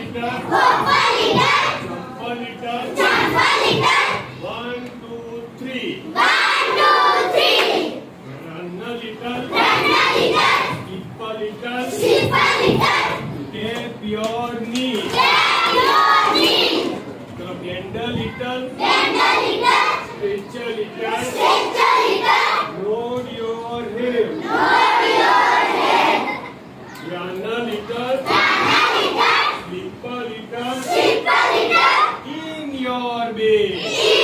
little. Hop a little. Jump a little. Jump a little. 1, 2, 3. 1, 2, 3. Run a little. Run a little. Skip a little. Skip a little. Tap your knee. Tap your knee. Bend a little. Bend a little. Stretch a little. Stretch a little. Nod your head. Nod your head. Run a little. Run a little. Slip a little. Slip a little. In your bed.